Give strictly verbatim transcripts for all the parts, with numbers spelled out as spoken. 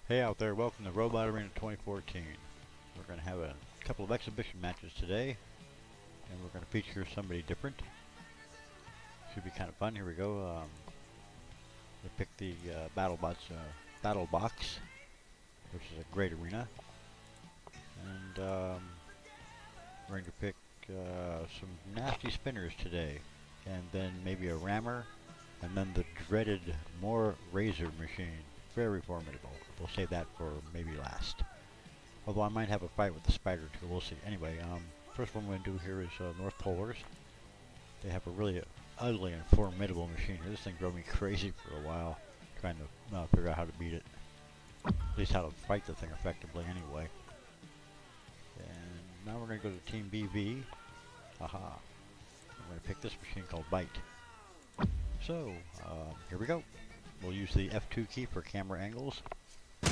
Hey out there, welcome to Robot Arena twenty fourteen. We're going to have a couple of exhibition matches today, and we're going to feature somebody different. Should be kind of fun. Here we go. Um, we picked the uh, BattleBots uh, Battle Box, which is a great arena, and um, we're going to pick uh, some nasty spinners today, and then maybe a rammer, and then the dreaded Moore Razor machine. Very formidable. We'll save that for maybe last. Although I might have a fight with the spider too. We'll see. Anyway, um, first one we're going to do here is uh, North Polars. They have a really ugly and formidable machine here. This thing drove me crazy for a while, trying to uh, figure out how to beat it. At least how to fight the thing effectively anyway. And now we're going to go to Team B V. Aha. I'm going to pick this machine called Bite. So, uh, here we go. We'll use the F two key for camera angles. This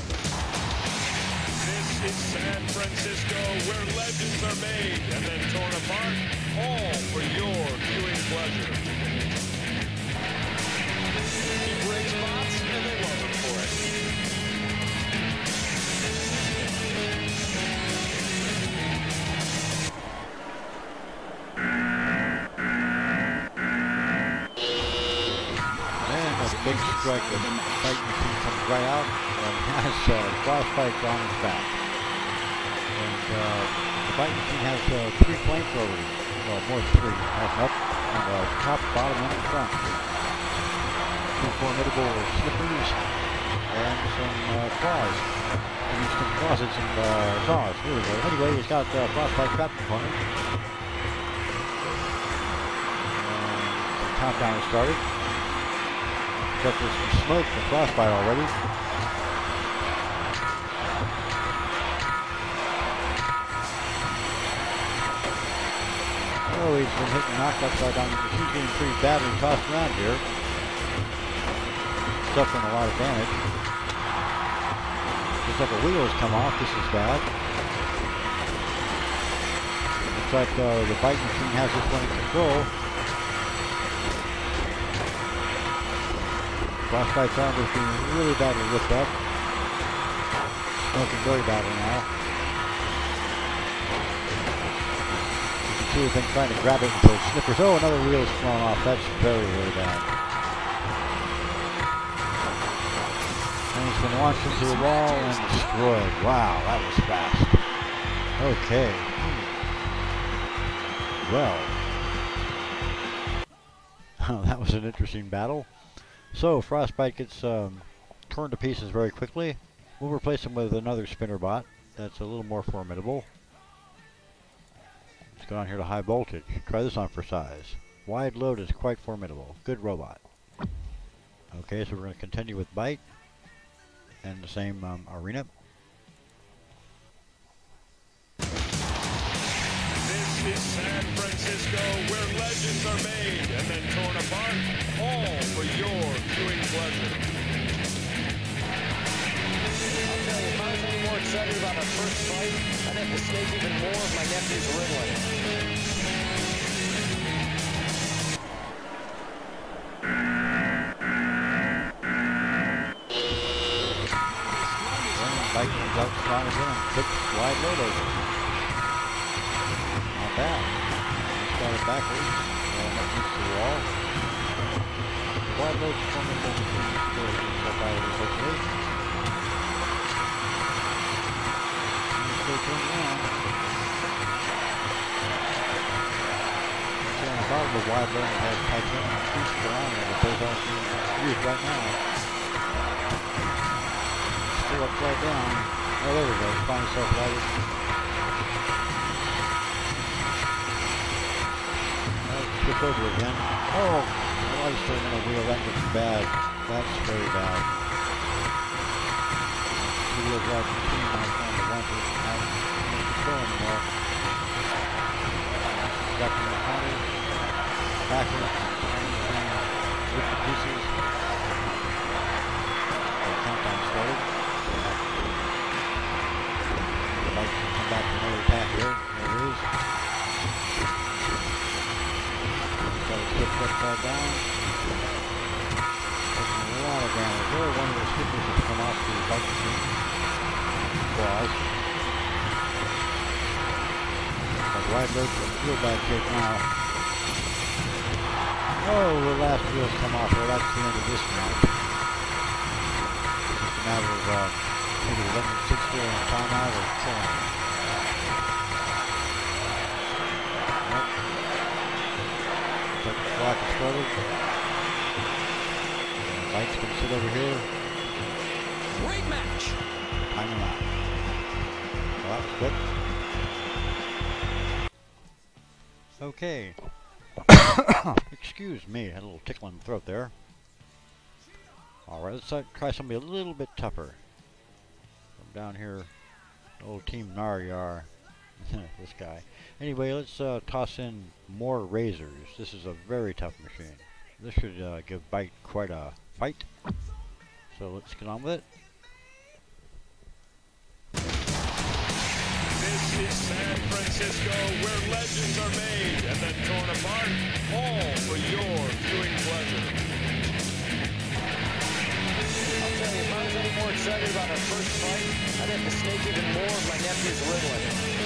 is San Francisco, where legends are made and then torn apart, all for your viewing pleasure. He breaks spots and they love him for it. Big strike, the Bite machine comes right out and has uh, Frostbite on his back. And uh, the Bite machine has uh, three flamethrowers, well more than three, has an up on the top, bottom, and the front. Two formidable snippers and some uh, claws. I mean some closets and uh, saws. Here we go. Anyway, he's got uh, Frostbite trapped component. And the countdown has started. Got some smoke from Frostbite already. Oh, he's been hit and knocked upside down. He's getting pretty badly tossed around here. Suffering a lot of damage. Looks like a wheel has come off. This is bad. Looks like uh, the Bite machine has this one in control. Frostbite's arm is being really badly ripped up. Smoking very badly now. You can see the thing trying to grab it until it snippers. Oh, another wheel is thrown off. That's very, very bad. And he's been launched into the wall and destroyed. Wow, that was fast. Okay. Well. That was an interesting battle. So, Frostbite gets um, torn to pieces very quickly. We'll replace him with another spinner bot that's a little more formidable. Let's go down here to high voltage. Try this on for size. Wide load is quite formidable. Good robot. Okay, so we're going to continue with Bite and the same um, arena. This is San Francisco, where legends are made and then torn apart, all for your viewing pleasure. I'll tell you, if I was any more excited about our first fight, I'd have to stake even more of my nephew's Ritalin. Bite comes out strong again and kicks wide load over. Not bad. Started backwards, uh, up against the wall. Wide load's formidable machine. Really gets up out of this hopefully. And stay turned around. See on the bottom of the wide load has titanium pieces around it, but those aren't being used right now. Still upside down. Oh, there we go. Find yourself lighted. Switch over again. Oh, I was turning a wheel. That looks bad. That's very bad. The wheel's right between my phone. The one is not in control anymore. Got from the counter. Backwards. Switch the pieces. The countdown started. The bike should come back to another attack here. There it is. Flipped upside down. Taking a lot of damage. There, one of the snippers has come off the bike machine. applause. But Wide Load's in real bad shape now. Oh, the last wheels come off. Well, that's the end of this mount. Just a matter of uh, either letting it sit still and time out or killing it. Nope. But the clock is started. The bike's going to sit over here. Great match. Time them out. Well, that was quick. Okay. Excuse me, had a little tickle in the throat there. Alright, let's uh, try somebody a little bit tougher. From down here, old Team Naryar. This guy. Anyway, let's uh, toss in more razors. This is a very tough machine. This should uh, give Bite quite a fight. So let's get on with it. This is San Francisco, where legends are made and then torn apart, all for your viewing pleasure. I'll tell you, if I was any more excited about our first fight, I'd have to snake even more of my nephew's Ritalin.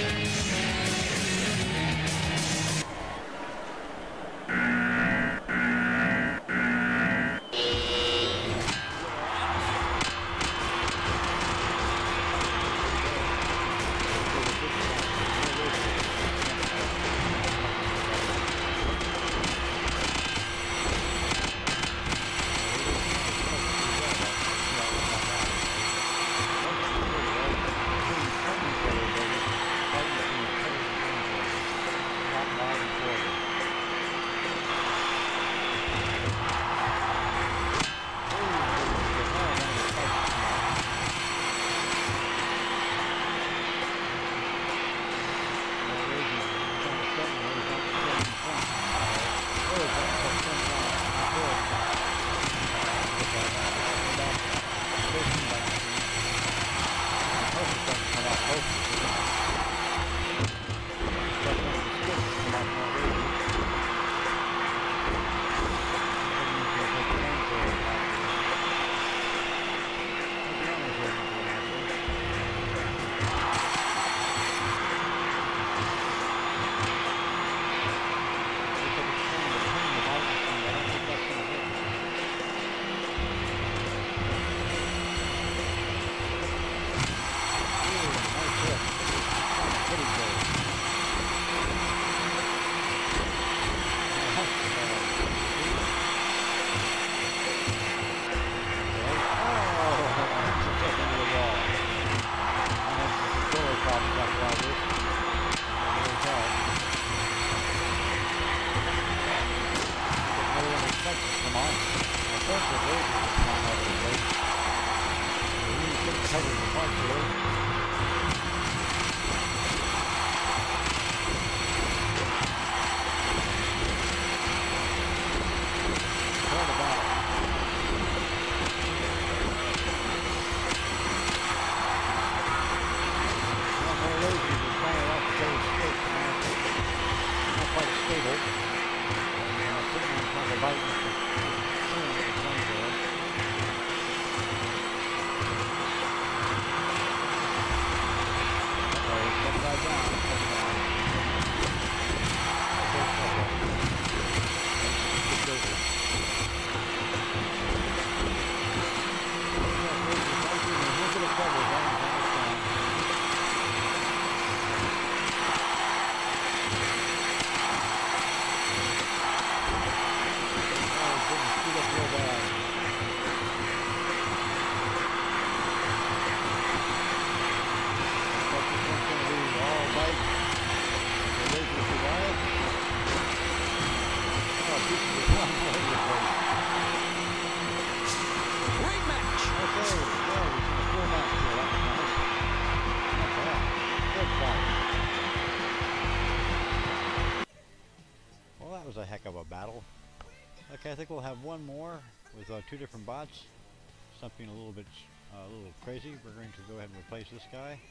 A heck of a battle. Okay, I think we'll have one more with uh, two different bots. Something a little bit, uh, a little crazy. We're going to go ahead and replace this guy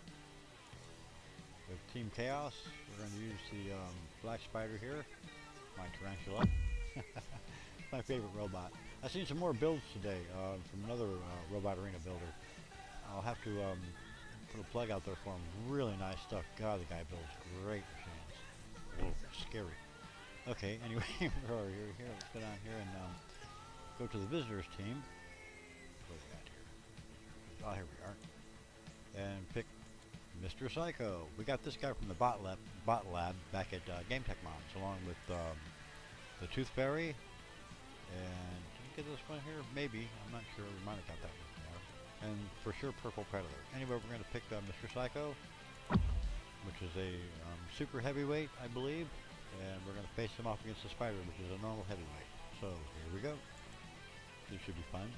with Team Chaos. We're going to use the um, Black Spider here, my tarantula. My favorite robot. I've seen some more builds today uh, from another uh, Robot Arena builder. I'll have to um, put a plug out there for him. Really nice stuff. God, the guy builds great machines. Whoa, scary. Okay, anyway, where are you here? Let's go down here and um, go to the visitors team. What do we got here? Oh, here we are. And pick Mister Psycho. We got this guy from the Bot Lab, Bot Lab back at uh, Game Tech Moms, along with um, the Tooth Fairy. And did you get this one here? Maybe. I'm not sure. We might have got that one there. And for sure, Purple Predator. Anyway, we're going to pick uh, Mister Psycho, which is a um, super heavyweight, I believe. And we're going to face him off against the Spider, which is a normal heavyweight. So, here we go. This should be fun.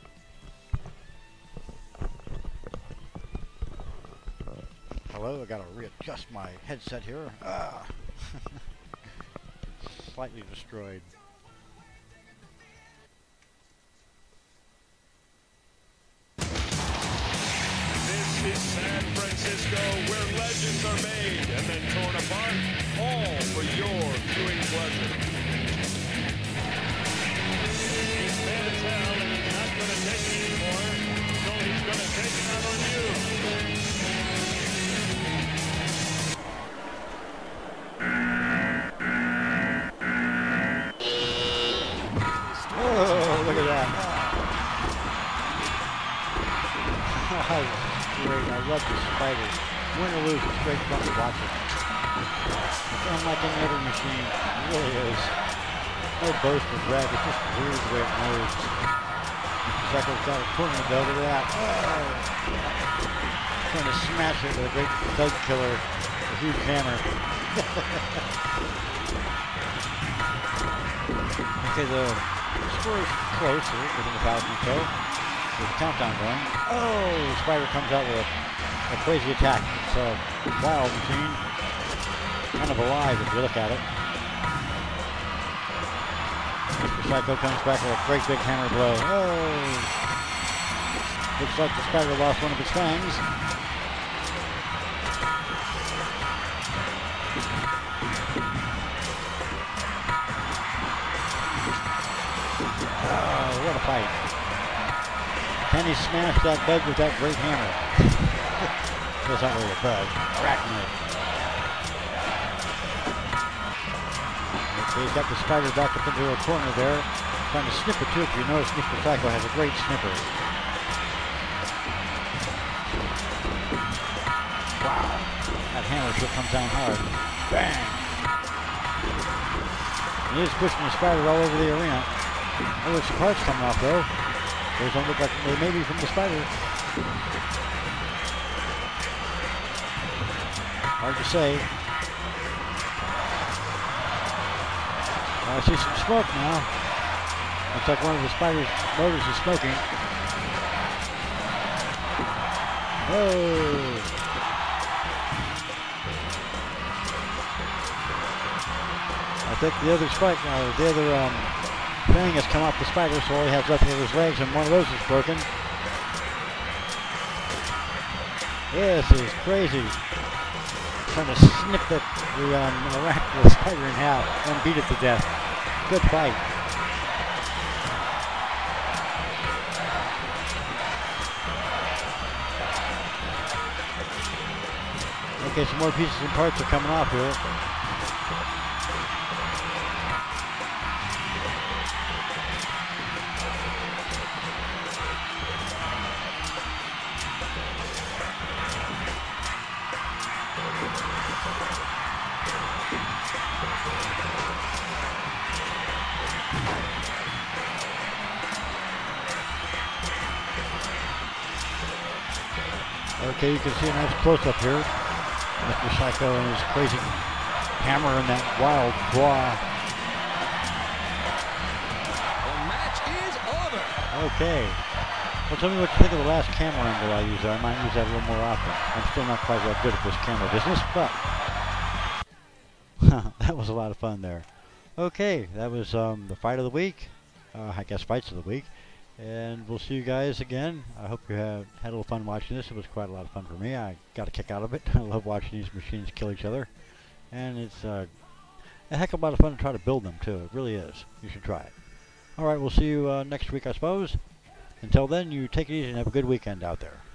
Hello, I gotta readjust my headset here. Ah. Slightly destroyed. This is San Francisco, where legends are made and then torn apart, all for your viewing pleasure. He's mad as hell and he's not going to take it anymore, so he's going to take it out on you. Oh, look at that. Great. I love the Spider. Win or lose, it's great fun to watch it. It's unlike any other machine. It really is. No boast or brag. It's just weird the way it moves. Mister Psycho's got a corner though. Look at that. Oh. Trying to smash it with a great thug killer. A huge hammer. Okay, the score is close here, within a thousand or so. There's a countdown going. Oh, the Spider comes out with a, a crazy attack. It's a wild machine. Kind of alive if you look at it. Mister Psycho comes back with a great big hammer blow. Oh! Looks like the Spider lost one of its fangs. Oh, what a fight. Can he smash that bug with that great hammer? That's not really a bug. Arachnid. Okay, he's got the Spider back up into a corner there. Trying to snip it too. If you notice, Mister Psycho has a great snipper. Wow. That hammer sure comes down hard. Bang! He is pushing the Spider all over the arena. Oh, there's some parts coming off though. Those don't look like they may be from the Spider. Hard to say. Oh, I see some smoke now. Looks like one of the Spider's motors is smoking. Oh! I think the other spike, uh, the other um, thing has come off the Spider, so all he has left are his legs, and one of those is broken. This is crazy. Trying to snip the, the, um, the Spider in half and beat it to death. Good fight. Okay, some more pieces and parts are coming off here. Okay, you can see a nice close-up here. Mister Psycho and his crazy hammer and that wild claw. The match is over. Okay. Well, tell me what you think of the last camera angle I used there. I might use that a little more often. I'm still not quite that good at this camera business, but that was a lot of fun there. Okay, that was um, the fight of the week. Uh, I guess fights of the week. And we'll see you guys again. I hope you have had a little fun watching this. It was quite a lot of fun for me. I got a kick out of it. I love watching these machines kill each other. And it's uh, a heck of a lot of fun to try to build them, too. It really is. You should try it. Alright, we'll see you uh, next week, I suppose. Until then, you take it easy and have a good weekend out there.